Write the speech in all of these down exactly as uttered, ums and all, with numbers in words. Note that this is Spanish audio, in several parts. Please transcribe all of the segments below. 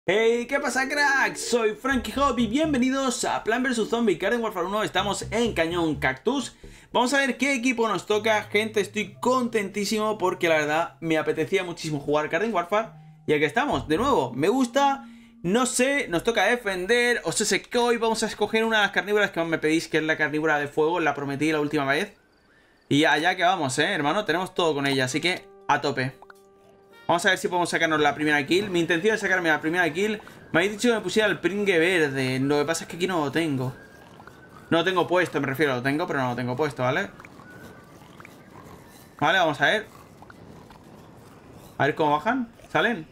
Hey, ¿qué pasa, cracks? Soy Frankie Hop y bienvenidos a Plants versus. Zombies Garden Warfare uno. Estamos en Cañón Cactus. Vamos a ver qué equipo nos toca. Gente, estoy contentísimo porque la verdad me apetecía muchísimo jugar Garden Warfare. Y aquí estamos, de nuevo, me gusta. No sé, nos toca defender. Os sé que hoy vamos a escoger una de las carnívoras que más me pedís, que es la carnívora de fuego. La prometí la última vez. Y allá que vamos, eh, hermano, tenemos todo con ella, así que a tope. Vamos a ver si podemos sacarnos la primera kill. Mi intención es sacarme la primera kill. Me habéis dicho que me pusiera el pringue verde. Lo que pasa es que aquí no lo tengo. No lo tengo puesto, me refiero. Lo tengo, pero no lo tengo puesto, ¿vale? Vale, vamos a ver. A ver cómo bajan. ¿Salen?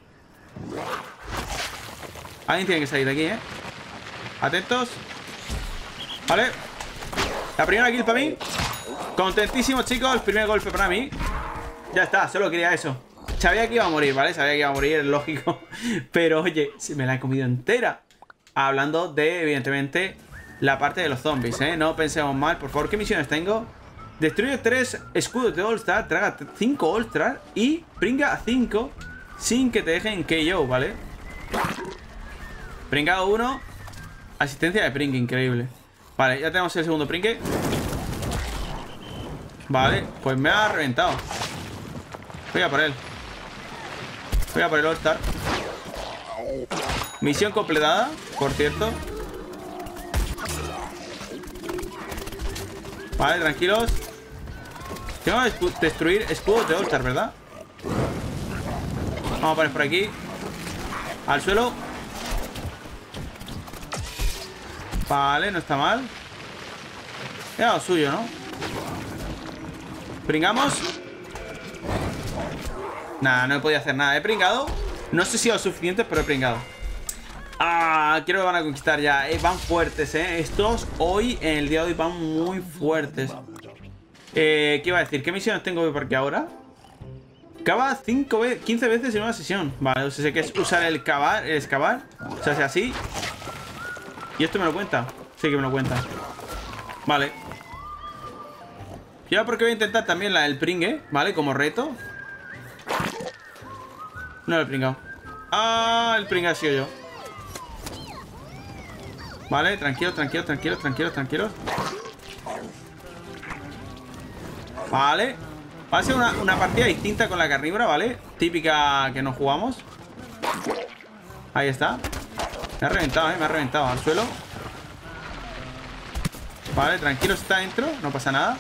Alguien tiene que salir de aquí, ¿eh? Atentos. Vale. La primera kill para mí. Contentísimo, chicos. El primer golpe para mí. Ya está, solo quería eso. Sabía que iba a morir, ¿vale? Sabía que iba a morir, es lógico. Pero, oye, si me la he comido entera. Hablando de, evidentemente, la parte de los zombies, ¿eh? No pensemos mal, por favor. ¿Qué misiones tengo? Destruye tres escudos de All-Star, traga cinco All-Star y pringa a cinco sin que te dejen K O, ¿vale? Pringado uno. Asistencia de pringue, increíble. Vale, ya tenemos el segundo pringue. Vale, pues me ha reventado. Voy a por él. Voy a por el All-Star. Misión completada, por cierto. Vale, tranquilos. Tengo que destruir escudos de All-Star, ¿verdad? Vamos a poner por aquí. Al suelo. Vale, no está mal. Era lo suyo, ¿no? Pringamos. Nada, no he podido hacer nada. He pringado. No sé si lo suficiente, pero he pringado. Ah, creo que van a conquistar ya. Eh, van fuertes, eh. Estos hoy, en el día de hoy, van muy fuertes. Eh, ¿qué iba a decir? ¿Qué misiones tengo por aquí ahora? Cava cinco veces, quince veces en una sesión. Vale, o sea, sé que es usar el cavar, el excavar. O sea, sea así. ¿Y esto me lo cuenta? Sí que me lo cuenta. Vale. Ya porque voy a intentar también la del pringue, ¿vale? Como reto. No lo he pringado. Ah, el pringue ha sido yo. Vale, tranquilo, tranquilo, tranquilo, tranquilo, tranquilo. Vale. Va a ser una, una partida distinta con la carnívora, ¿vale? Típica que nos jugamos. Ahí está. Me ha reventado, ¿eh? Me ha reventado al suelo. Vale, tranquilo, está dentro. No pasa nada.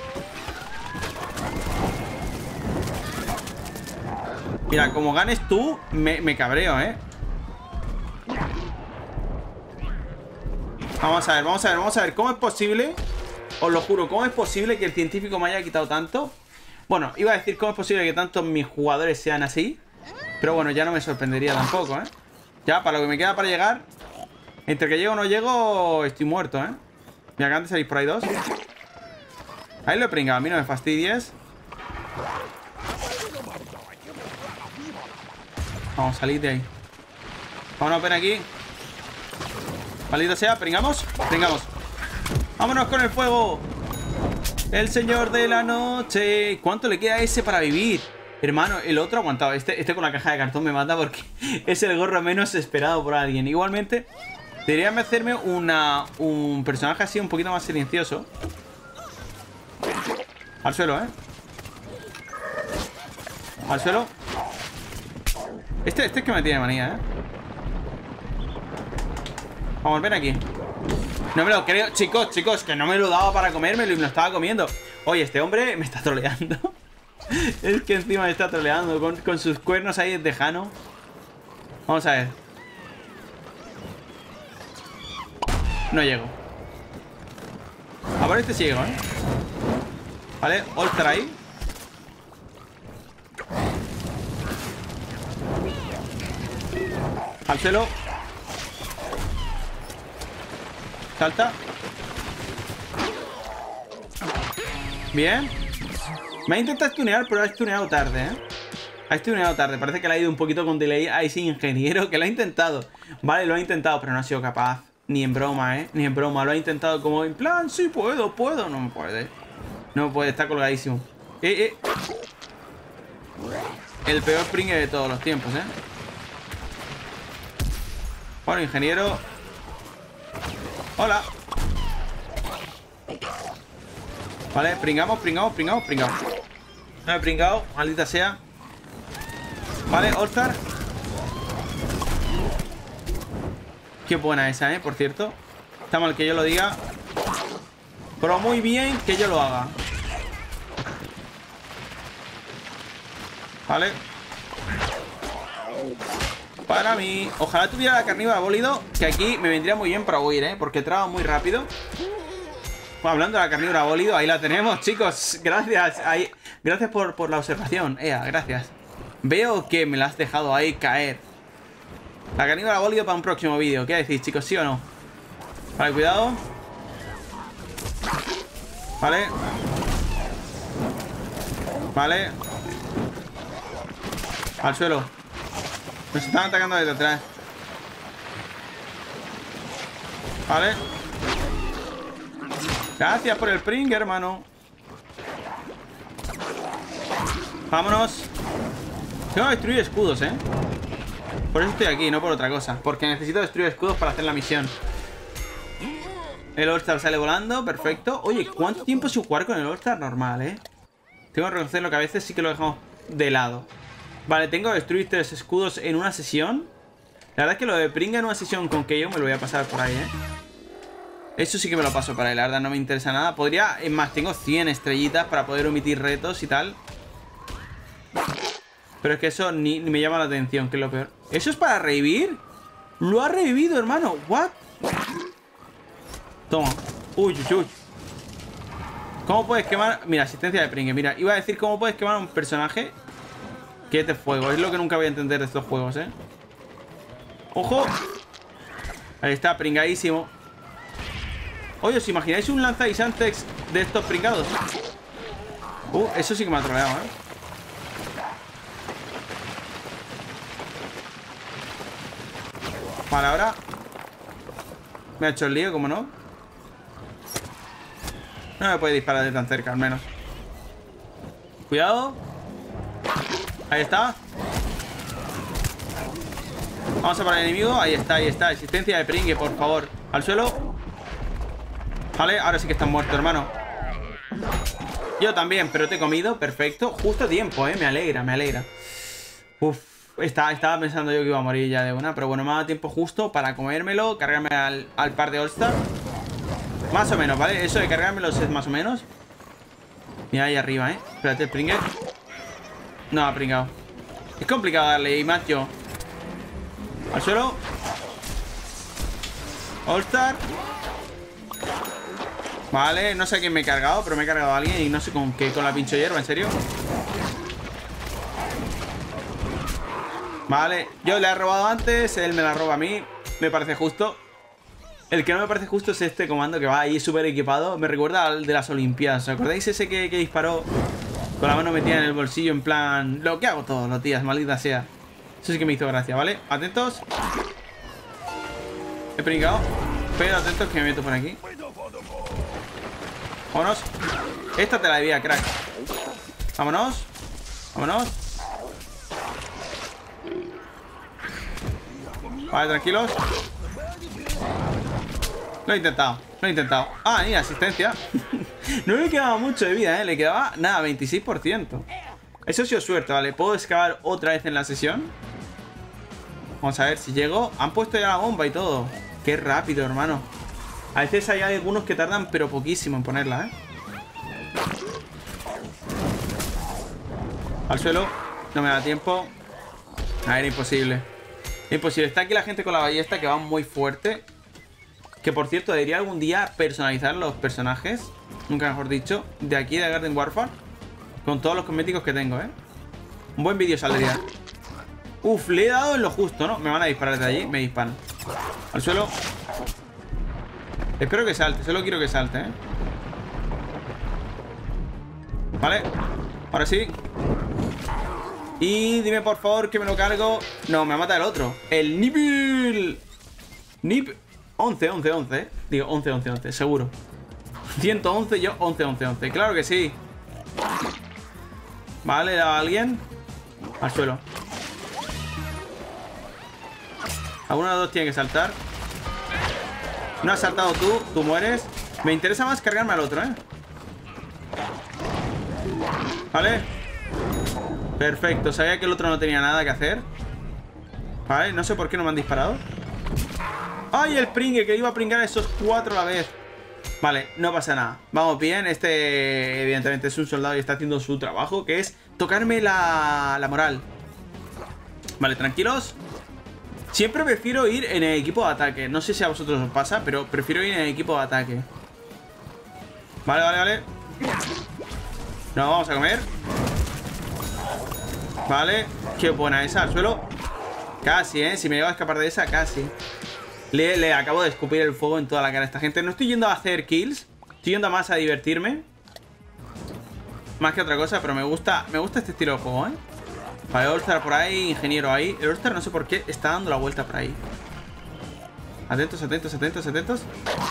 Mira, como ganes tú, me, me cabreo, ¿eh? Vamos a ver, vamos a ver, vamos a ver. ¿Cómo es posible? Os lo juro, ¿cómo es posible que el científico me haya quitado tanto? Bueno, iba a decir cómo es posible que tantos mis jugadores sean así. Pero bueno, ya no me sorprendería tampoco, ¿eh? Ya, para lo que me queda para llegar. Entre que llego o no llego, estoy muerto, ¿eh? Me acaban de salir por ahí dos. Ahí lo he pringado, a mí no me fastidies. Vamos a salir de ahí. Vámonos, ven aquí. Maldito sea, pringamos. Pringamos. Vámonos con el fuego. El señor de la noche. ¿Cuánto le queda a ese para vivir? Hermano, el otro ha aguantado. Este, este con la caja de cartón me mata porque es el gorro menos esperado por alguien. Igualmente, debería hacerme una, un personaje así un poquito más silencioso. Al suelo, ¿eh? Al suelo. Este, este es que me tiene manía, ¿eh? Vamos, ven aquí. No me lo creo, chicos, chicos, que no me lo daba para comérmelo y me lo estaba comiendo. Oye, este hombre me está troleando. Es que encima me está troleando con, con sus cuernos ahí de tejano. Vamos a ver. No llego. A por este sí llego, ¿eh? Vale, All-Star ahí. Al suelo. Salta. Bien. Me ha intentado stunear, pero ha stuneado tarde, ¿eh? Ha stuneado tarde. Parece que le ha ido un poquito con delay a ese ingeniero que lo ha intentado. Vale, lo ha intentado, pero no ha sido capaz. Ni en broma, ¿eh? Ni en broma. Lo ha intentado como en plan, sí puedo, puedo. No me puede. No puede, está colgadísimo. Eh, eh. El peor pringue de todos los tiempos, ¿eh? Bueno, ingeniero. Hola. Vale, pringamos, pringamos, pringamos, pringamos. No he pringado, maldita sea. Vale, All-Star. Qué buena esa, eh, por cierto. Está mal que yo lo diga, pero muy bien que yo lo haga. Vale. Para mí. Ojalá tuviera la carnívora bólido, que aquí me vendría muy bien para huir, eh, porque traba muy rápido. Bueno, hablando de la carnívora bólido, ahí la tenemos, chicos. Gracias. Ahí. Gracias por, por la observación. Ea, gracias. Veo que me la has dejado ahí caer. La carnívora bólido para un próximo vídeo. ¿Qué decís, chicos? ¿Sí o no? Vale, cuidado. Vale. Vale. Al suelo. Nos están atacando desde atrás. Vale. Gracias por el pring, hermano. Vámonos. Tengo que destruir escudos, eh. Por eso estoy aquí, no por otra cosa. Porque necesito destruir escudos para hacer la misión. El All-Star sale volando, perfecto. Oye, ¿cuánto tiempo sin jugar con el All-Star? Normal, eh. Tengo que reconocerlo que a veces sí que lo dejamos de lado. Vale, tengo que destruir tres escudos en una sesión. La verdad es que lo de pringa en una sesión con que yo me lo voy a pasar por ahí, eh. Eso sí que me lo paso por ahí, la verdad no me interesa nada. Podría, es más, tengo cien estrellitas para poder omitir retos y tal. Pero es que eso ni, ni me llama la atención, que es lo peor. ¿Eso es para revivir? Lo ha revivido, hermano. ¿What? Toma. Uy, uy, uy. ¿Cómo puedes quemar? Mira, asistencia de pringue. Mira, iba a decir cómo puedes quemar a un personaje que es de fuego. Es lo que nunca voy a entender de estos juegos, ¿eh? ¡Ojo! Ahí está, pringadísimo. Oye, ¿os imagináis un lanzaguisantes de estos pringados? Uh, eso sí que me ha troleado, ¿eh? Vale, ahora me ha hecho el lío, ¿cómo no? No me puede disparar de tan cerca, al menos. Cuidado. Ahí está. Vamos a por el enemigo. Ahí está, ahí está. Existencia de pringue, por favor. Al suelo. Vale, ahora sí que están muertos, hermano. Yo también, pero te he comido. Perfecto. Justo a tiempo, eh. Me alegra, me alegra. Uf. Estaba, estaba pensando yo que iba a morir ya de una. Pero bueno, me ha dado tiempo justo para comérmelo. Cargarme al, al par de All-Star. Más o menos, ¿vale? Eso de cargármelos es más o menos. Mira ahí arriba, ¿eh? Espérate, el pringue. No, ha pringado. Es complicado darle, y más yo. Al suelo. All-Star. Vale, no sé a quién me he cargado, pero me he cargado a alguien y no sé con qué, con la pincho hierba, ¿en serio? Vale, yo le he robado antes, él me la roba a mí. Me parece justo. El que no me parece justo es este comando que va ahí súper equipado. Me recuerda al de las Olimpiadas. ¿Os acordáis ese que, que disparó con la mano metida en el bolsillo en plan... Lo que hago todo, los tías, maldita sea. Eso sí que me hizo gracia, ¿vale? Atentos. He pringado. Pero atentos que me meto por aquí. Vámonos. Esta te la debía, crack. Vámonos. Vámonos. Vale, tranquilos. Lo he intentado, lo he intentado. Ah, y asistencia. No le quedaba mucho de vida, ¿eh? Le quedaba, nada, veintiséis por ciento. Eso ha sido suerte, ¿vale? ¿Puedo excavar otra vez en la sesión? Vamos a ver si llego. Han puesto ya la bomba y todo. Qué rápido, hermano. A veces hay algunos que tardan, pero poquísimo en ponerla, ¿eh? Al suelo. No me da tiempo. Ah, era imposible. Imposible. Está aquí la gente con la ballesta que va muy fuerte. Que por cierto, debería algún día personalizar los personajes, nunca mejor dicho, de aquí de Garden Warfare, con todos los cosméticos que tengo, ¿eh? Un buen vídeo saldría. Uf, le he dado en lo justo, ¿no? Me van a disparar desde allí, me disparan. Al suelo. Espero que salte, solo quiero que salte, ¿eh? Vale, ahora sí. Y dime por favor que me lo cargo. No, me mata el otro. El Nipple. Nip once, once, once, ¿eh? Digo, once, once, once, seguro. ciento once, yo once, once, once. Claro que sí. Vale, ¿a alguien? Al suelo. Alguno de los dos tiene que saltar. No has saltado tú, tú mueres. Me interesa más cargarme al otro, ¿eh? Vale. Perfecto, sabía que el otro no tenía nada que hacer. Vale, no sé por qué no me han disparado. ¡Ay, el pringue! Que iba a pringar a esos cuatro a la vez. Vale, no pasa nada. Vamos bien, este evidentemente es un soldado y está haciendo su trabajo, que es tocarme la, la moral. Vale, tranquilos. Siempre prefiero ir en el equipo de ataque. No sé si a vosotros os pasa, pero prefiero ir en el equipo de ataque. Vale, vale, vale. Nos vamos a comer. Vale, qué buena esa, al suelo. Casi, ¿eh? Si me llego a escapar de esa, casi. Le, le acabo de escupir el fuego en toda la cara a esta gente. No estoy yendo a hacer kills. Estoy yendo más a divertirme. Más que otra cosa, pero me gusta me gusta este estilo de juego, ¿eh? Vale, All-Star por ahí, ingeniero ahí. El All-Star no sé por qué está dando la vuelta por ahí. Atentos, atentos, atentos, atentos.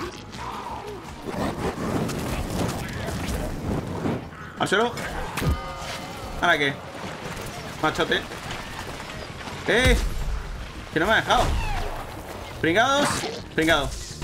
Al suelo. ¿Ahora qué? Machote. ¡Eh! Que no me ha dejado. Pringados. Pringados.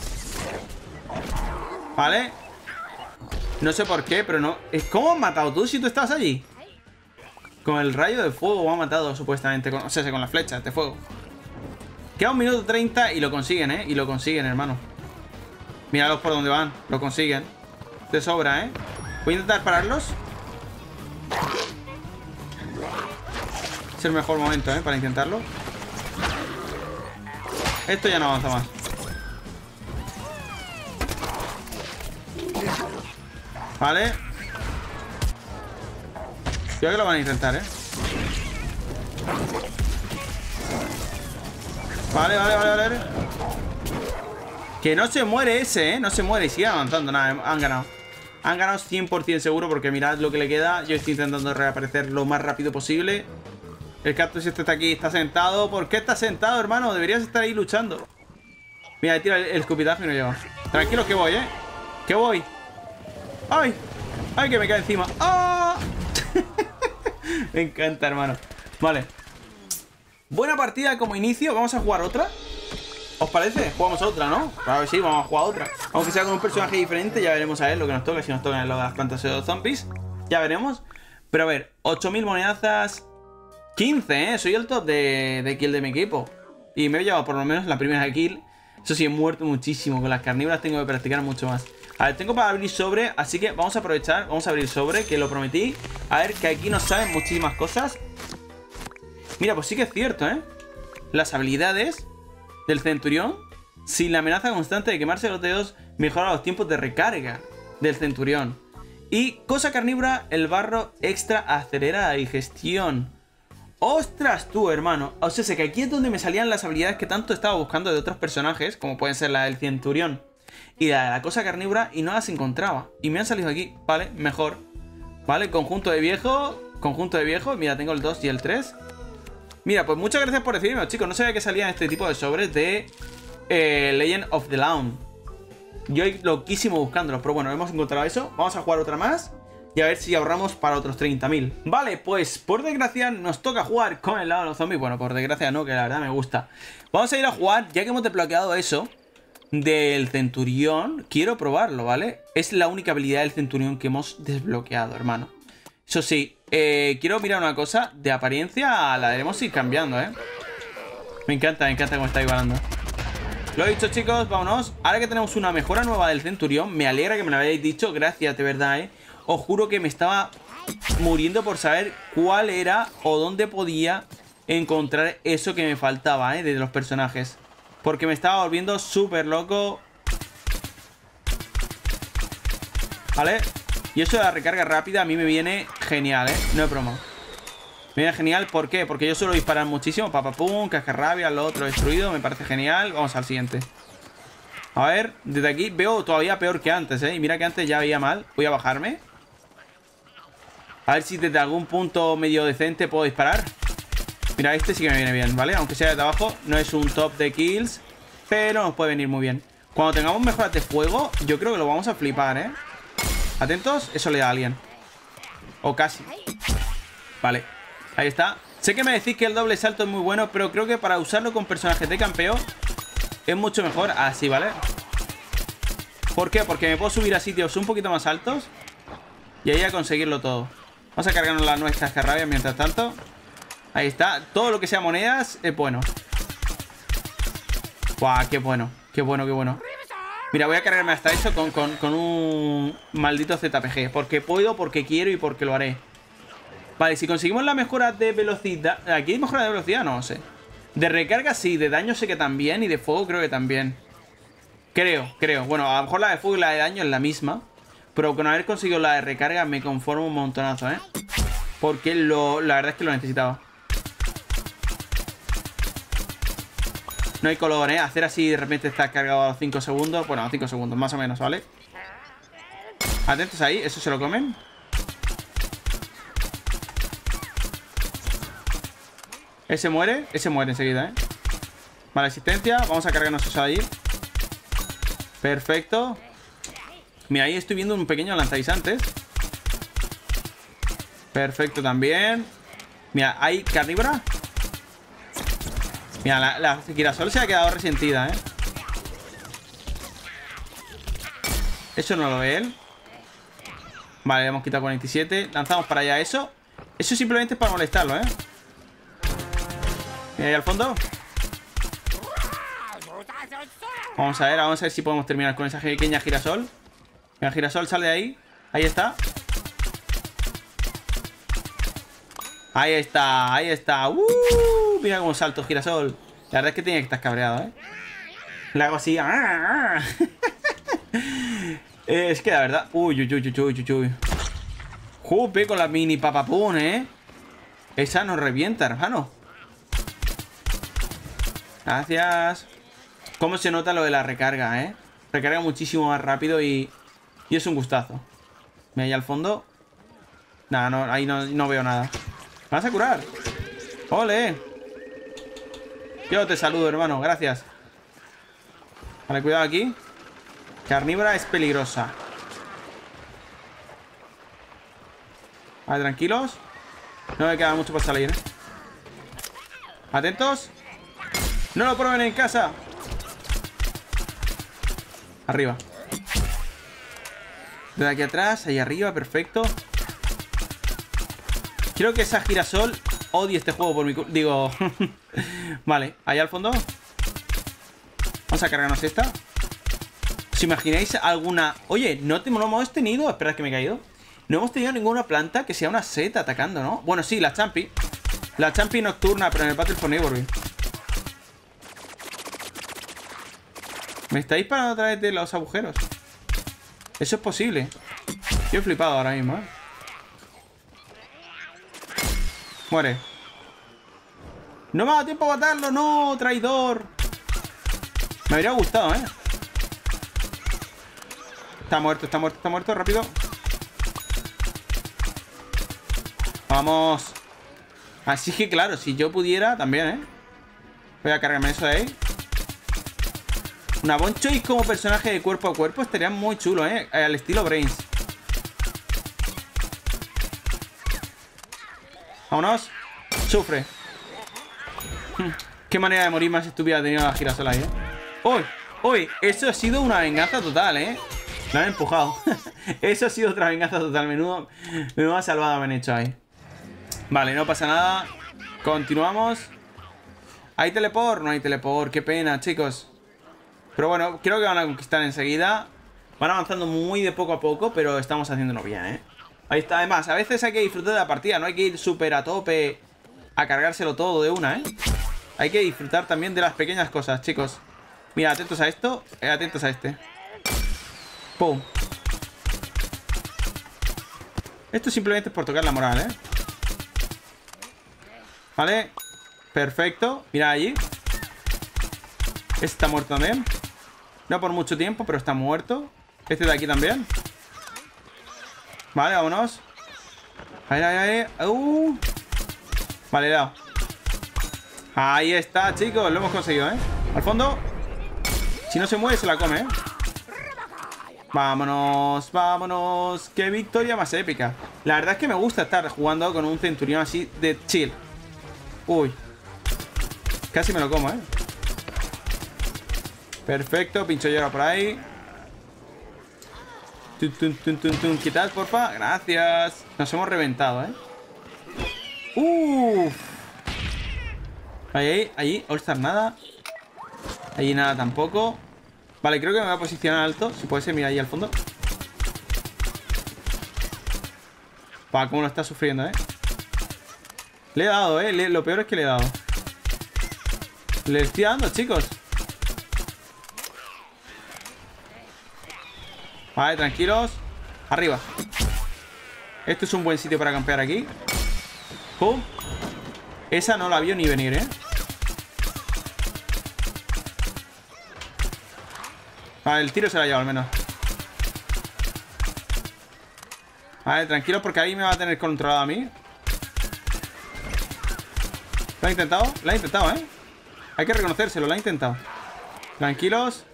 Vale. No sé por qué, pero no. ¿Cómo has matado tú si tú estabas allí? Con el rayo de fuego me ha matado supuestamente. Con, o sea, con las flechas de fuego. Queda un minuto treinta y lo consiguen, ¿eh? Y lo consiguen, hermano. Míralos por donde van. Lo consiguen. De sobra, ¿eh? Voy a intentar pararlos. Es el mejor momento, ¿eh? Para intentarlo. Esto ya no avanza más. Vale. Creo que lo van a intentar, ¿eh? Vale, vale, vale, vale. Que no se muere ese, ¿eh? No se muere y sigue avanzando. Nada, han ganado. Han ganado cien por cien seguro porque mirad lo que le queda. Yo estoy intentando reaparecer lo más rápido posible. El cactus este está aquí, está sentado. ¿Por qué está sentado, hermano? Deberías estar ahí luchando. Mira, tira el, el escupitajo y no lleva. Tranquilo que voy, ¿eh? Que voy. ¡Ay! ¡Ay, que me cae encima! ¡Ah! Me encanta, hermano. Vale. Buena partida como inicio. Vamos a jugar otra. ¿Os parece? Jugamos otra, ¿no? Claro que sí, vamos a jugar otra. Aunque sea con un personaje diferente, ya veremos a ver lo que nos toca. Si nos tocan lo de las plantas de los zombies, ya veremos. Pero a ver, ocho mil monedazas. quince, ¿eh? Soy el top de, de kill de mi equipo. Y me he llevado por lo menos la primera kill. Eso sí, he muerto muchísimo. Con las carnívoras tengo que practicar mucho más. A ver, tengo para abrir sobre, así que vamos a aprovechar. Vamos a abrir sobre, que lo prometí. A ver, que aquí nos saben muchísimas cosas. Mira, pues sí que es cierto, ¿eh? Las habilidades del centurión. Sin la amenaza constante de quemarse los dedos, mejora los tiempos de recarga del centurión. Y cosa carnívora, el barro extra acelera la digestión. ¡Ostras tú, hermano! O sea, sé que aquí es donde me salían las habilidades que tanto estaba buscando de otros personajes, como pueden ser la del centurión y la de la cosa carnívora, y no las encontraba. Y me han salido aquí, vale, mejor. Vale, conjunto de viejo, conjunto de viejo. Mira, tengo el dos y el tres. Mira, pues muchas gracias por decirme, chicos. No sabía que salían este tipo de sobres de eh, Legend of the Lawn. Yo loquísimo buscándolos, pero bueno, hemos encontrado eso. Vamos a jugar otra más y a ver si ahorramos para otros treinta mil. Vale, pues por desgracia nos toca jugar con el lado de los zombies. Bueno, por desgracia no, que la verdad me gusta. Vamos a ir a jugar, ya que hemos desbloqueado eso del centurión. Quiero probarlo, ¿vale? Es la única habilidad del centurión que hemos desbloqueado, hermano. Eso sí, eh, quiero mirar una cosa. De apariencia la debemos ir cambiando, ¿eh? Me encanta, me encanta cómo está igualando. Lo he dicho, chicos, vámonos. Ahora que tenemos una mejora nueva del centurión, me alegra que me lo hayáis dicho. Gracias, de verdad, ¿eh? Os juro que me estaba muriendo por saber cuál era o dónde podía encontrar eso que me faltaba, ¿eh? De los personajes. Porque me estaba volviendo súper loco. ¿Vale? Y eso de la recarga rápida a mí me viene genial, ¿eh? No es broma. Me viene genial, ¿por qué? Porque yo suelo disparar muchísimo. Papapum, cascarrabia, lo otro destruido. Me parece genial. Vamos al siguiente. A ver, desde aquí veo todavía peor que antes, ¿eh? Y mira que antes ya veía mal. Voy a bajarme. A ver si desde algún punto medio decente puedo disparar. Mira, este sí que me viene bien, ¿vale? Aunque sea desde abajo, no es un top de kills, pero nos puede venir muy bien. Cuando tengamos mejoras de fuego, yo creo que lo vamos a flipar, ¿eh? Atentos, eso le da a alguien. O casi. Vale, ahí está. Sé que me decís que el doble salto es muy bueno, pero creo que para usarlo con personajes de campeo es mucho mejor así, ¿vale? ¿Por qué? Porque me puedo subir a sitios un poquito más altos y ahí a conseguirlo todo. Vamos a cargarnos las nuestras cascarrabias mientras tanto. Ahí está. Todo lo que sea monedas es bueno. ¡Guau! ¡Qué bueno! ¡Qué bueno, qué bueno! Mira, voy a cargarme hasta eso con, con, con un maldito Z P G. Porque puedo, porque quiero y porque lo haré. Vale, si conseguimos la mejora de velocidad... ¿Aquí hay mejora de velocidad? No sé. De recarga sí, de daño sé que también. Y de fuego creo que también. Creo, creo. Bueno, a lo mejor la de fuego y la de daño es la misma. Pero con haber conseguido la de recarga me conformo un montonazo, ¿eh? Porque lo, la verdad es que lo necesitaba. No hay color, ¿eh? Hacer así de repente está cargado a los cinco segundos. Bueno, a cinco segundos, más o menos, ¿vale? Atentos ahí, eso se lo comen. Ese muere, ese muere enseguida, ¿eh? Vale, asistencia, vamos a cargarnos eso ahí. Perfecto. Mira, ahí estoy viendo un pequeño lanzaguisantes. Perfecto también. Mira, hay carnívora. Mira, la, la girasol se ha quedado resentida, ¿eh? Eso no lo ve él. Vale, le hemos quitado cuarenta y siete. Lanzamos para allá eso. Eso simplemente es para molestarlo, ¿eh? Mira ahí al fondo. Vamos a ver, vamos a ver si podemos terminar con esa pequeña girasol. Mira, girasol, sale de ahí. Ahí está. Ahí está, ahí está. ¡Uh! Mira cómo salto, girasol. La verdad es que tiene que estar cabreado, ¿eh? Le hago así. ¡Ah! eh, es que la verdad... Uy, uy, uy, uy, uy, uy. Jupe con la mini papapún, ¿eh? Esa nos revienta, hermano. Gracias. Cómo se nota lo de la recarga, ¿eh? Recarga muchísimo más rápido y... Y es un gustazo. Mira, ahí al fondo. Nada, no, ahí no, no veo nada. ¿Me vas a curar? ¡Ole! Yo te saludo, hermano. Gracias. Vale, cuidado aquí. Carnívora es peligrosa. Vale, tranquilos. No me queda mucho por salir, ¿eh? Atentos. No lo prueben en casa. Arriba. Desde aquí atrás, ahí arriba, perfecto. Creo que esa girasol odia este juego por mi culpa. Digo... Vale, ahí al fondo. Vamos a cargarnos esta. ¿Os imagináis alguna...? Oye, no, te... no hemos tenido... Espera que me he caído. No hemos tenido ninguna planta que sea una seta atacando, ¿no? Bueno, sí, la champi. La champi nocturna, pero en el Battle for Neighborhood. ¿Me está disparando a través de los agujeros? Eso es posible. Yo he flipado ahora mismo, ¿eh? Muere. No me ha dado tiempo a matarlo. No, traidor. Me habría gustado, ¿eh? Está muerto, está muerto, está muerto. Rápido. Vamos. Así que claro, si yo pudiera también, ¿eh? Voy a cargarme eso de ahí. Una Bonchoy como personaje de cuerpo a cuerpo estaría muy chulo, ¿eh? Al estilo Brains. Vámonos. Sufre. Qué manera de morir más estúpida ha tenido la girasol ahí, ¿eh? ¡Uy! ¡Uy! Eso ha sido una venganza total, ¿eh? Me han empujado. Eso ha sido otra venganza total. Menudo, menuda salvada me han hecho ahí. Vale, no pasa nada. Continuamos. ¿Hay teleport? No hay teleport. Qué pena, chicos. Pero bueno, creo que van a conquistar enseguida. Van avanzando muy de poco a poco, pero estamos haciéndolo bien, ¿eh? Ahí está. Además, a veces hay que disfrutar de la partida. No hay que ir súper a tope a cargárselo todo de una, ¿eh? Hay que disfrutar también de las pequeñas cosas, chicos. Mira, atentos a esto. Eh, atentos a este. ¡Pum! Esto simplemente es por tocar la moral, ¿eh? Vale. Perfecto. Mira allí. Este está muerto también. No por mucho tiempo, pero está muerto. Este de aquí también. Vale, vámonos. Ahí, ahí, ahí. Uh. Vale, dado. Ahí está, chicos. Lo hemos conseguido, ¿eh? Al fondo. Si no se mueve, se la come, ¿eh? Vámonos, vámonos. Qué victoria más épica. La verdad es que me gusta estar jugando con un centurión así de chill. Uy. Casi me lo como, ¿eh? Perfecto, pincho llora por ahí. Tun, tun, tun, tun, tun. Quitad, porfa. Gracias. Nos hemos reventado, ¿eh? Uff. Ahí, ahí, ahí. All-Star nada. Ahí nada tampoco. Vale, creo que me voy a posicionar alto. Si puede ser, mira ahí al fondo. Pa, cómo lo está sufriendo, ¿eh? Le he dado, ¿eh? Le, lo peor es que le he dado. Le estoy dando, chicos. Vale, tranquilos. Arriba. Este es un buen sitio para campear aquí. ¡Pum! Esa no la vio ni venir, ¿eh? Vale, el tiro se la ha llevado al menos. Vale, tranquilo porque ahí me va a tener controlado a mí. ¿Lo ha intentado? Lo ha intentado, ¿eh? Hay que reconocérselo, lo ha intentado. Tranquilos.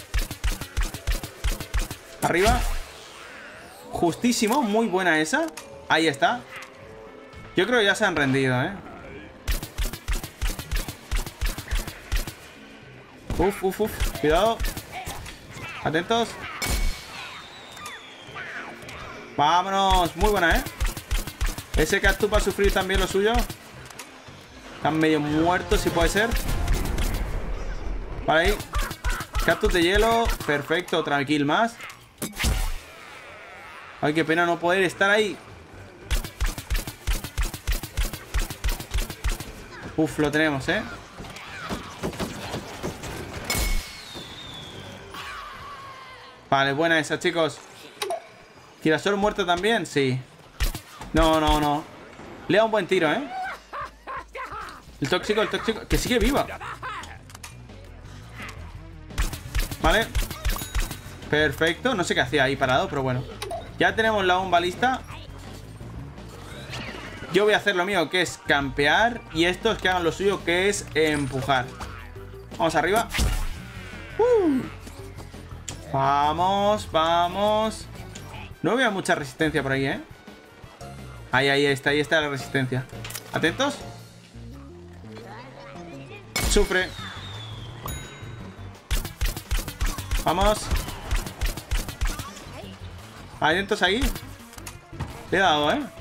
Arriba. Justísimo, muy buena esa. Ahí está. Yo creo que ya se han rendido, ¿eh? Uf, uf, uf. Cuidado. Atentos. Vámonos. Muy buena, ¿eh? Ese Cactus va a sufrir también lo suyo. Están medio muertos, si puede ser. Vale, ahí. Cactus de hielo. Perfecto, otra kill más. Ay, qué pena no poder estar ahí. Uf, lo tenemos, ¿eh? Vale, buena esa, chicos. ¿Girasol muerto también? Sí. No, no, no. Le da un buen tiro, ¿eh? El tóxico, el tóxico. Que sigue viva. Vale. Perfecto. No sé qué hacía ahí parado, pero bueno. Ya tenemos la bomba lista. Yo voy a hacer lo mío, que es campear. Y estos que hagan lo suyo, que es empujar. Vamos arriba. Uh. Vamos, vamos. No veo mucha resistencia por ahí, ¿eh? Ahí, ahí está, ahí está la resistencia. Atentos. Sufre. Vamos. Atentos ahí. Le he dado, ¿eh?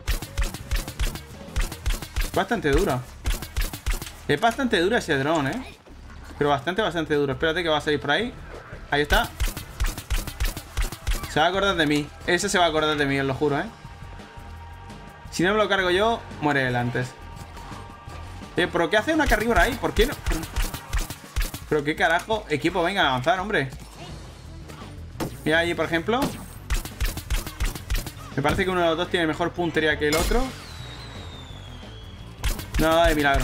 Bastante duro. Es bastante duro ese dron, ¿eh? Pero bastante, bastante duro. Espérate que va a salir por ahí. Ahí está. Se va a acordar de mí. Ese se va a acordar de mí, os lo juro, ¿eh? Si no me lo cargo yo, muere él antes. Eh, ¿pero qué hace una carrívora ahí? ¿Por qué no? ¿Pero qué carajo? Equipo, venga a avanzar, hombre. Mira allí, por ejemplo. Me parece que uno de los dos tiene mejor puntería que el otro. Nada de milagro.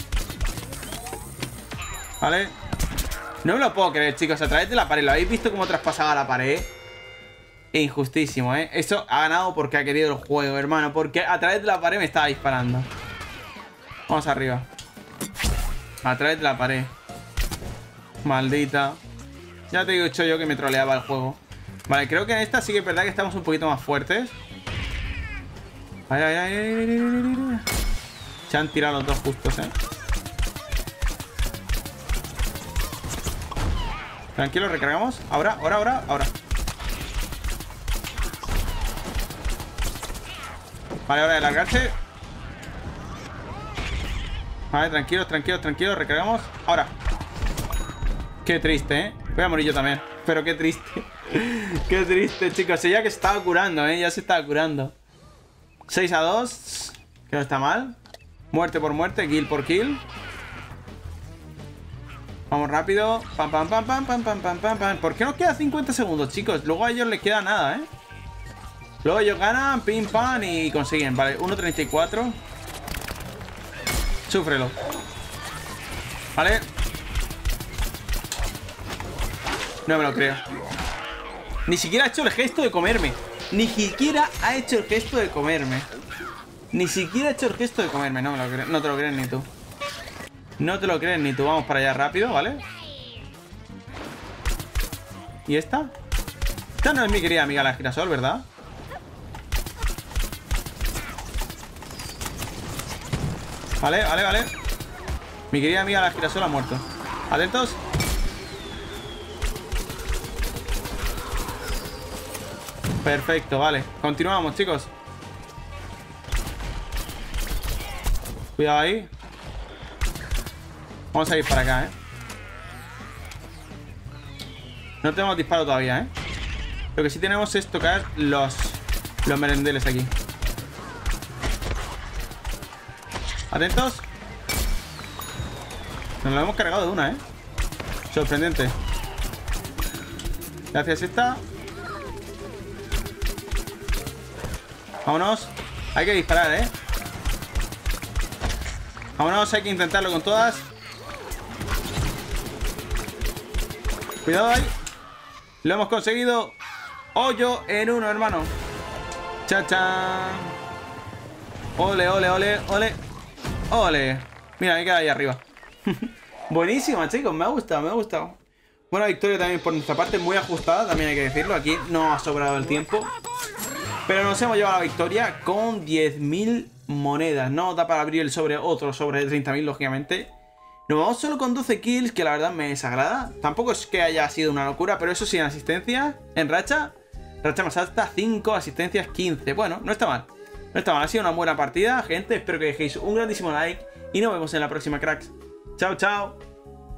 Vale. No me lo puedo creer, chicos. A través de la pared. ¿Lo habéis visto cómo traspasaba la pared? E injustísimo, ¿eh? Eso ha ganado porque ha querido el juego, hermano. Porque a través de la pared me estaba disparando. Vamos arriba. A través de la pared. Maldita. Ya te he dicho yo que me troleaba el juego. Vale, creo que en esta sí que es verdad que estamos un poquito más fuertes. Ay, ay, ay, ay, ay, ay. Se han tirado los dos justos, ¿eh? Tranquilo, recargamos. Ahora, ahora, ahora, ahora. Vale, hora de largarse. Vale, tranquilos, tranquilos, tranquilos. Recargamos. Ahora. Qué triste, ¿eh? Voy a morir yo también. Pero qué triste. Qué triste, chicos. Ya que se estaba curando, ¿eh? Ya se estaba curando. seis a dos. Que no está mal. Muerte por muerte, kill por kill. Vamos rápido. Pam, pam, pam, pam, pam, pam, pam, pam, pam. ¿Por qué nos queda cincuenta segundos, chicos? Luego a ellos les queda nada, ¿eh? Luego ellos ganan, pim, pam y consiguen. Vale, uno treinta y cuatro. Súfrelo. Vale. No me lo creo. Ni siquiera ha hecho el gesto de comerme. Ni siquiera ha hecho el gesto de comerme. Ni siquiera ha hecho el gesto de comerme. No me lo creo. No te lo crees ni tú. No te lo crees ni tú. Vamos para allá rápido, ¿vale? ¿Y esta? Esta no es mi querida amiga la girasol, ¿verdad? Vale, vale, vale. Mi querida amiga la girasol ha muerto. Atentos. Perfecto, vale. Continuamos, chicos. Cuidado ahí. Vamos a ir para acá, ¿eh? No tenemos disparo todavía, ¿eh? Lo que sí tenemos es tocar los, los merendeles aquí. Atentos. Nos lo hemos cargado de una, ¿eh? Sorprendente. Gracias esta. Vámonos. Hay que disparar, ¿eh? Vámonos, hay que intentarlo con todas. Cuidado ahí. Lo hemos conseguido. Hoyo en uno, hermano. Chachán. Ole, ole, ole, ole. Ole. Mira, me queda ahí arriba. Buenísima, chicos. Me ha gustado, me ha gustado. Buena victoria también por nuestra parte. Muy ajustada, también hay que decirlo. Aquí no ha sobrado el tiempo. Pero nos hemos llevado la victoria con diez mil monedas. No da para abrir el sobre, otro sobre de treinta mil, lógicamente. Nos vamos solo con doce kills, que la verdad me desagrada. Tampoco es que haya sido una locura, pero eso sí, en asistencia, en racha. Racha más alta, cinco, asistencias quince. Bueno, no está mal. No está mal, ha sido una buena partida, gente. Espero que dejéis un grandísimo like y nos vemos en la próxima, cracks. Chao, chao.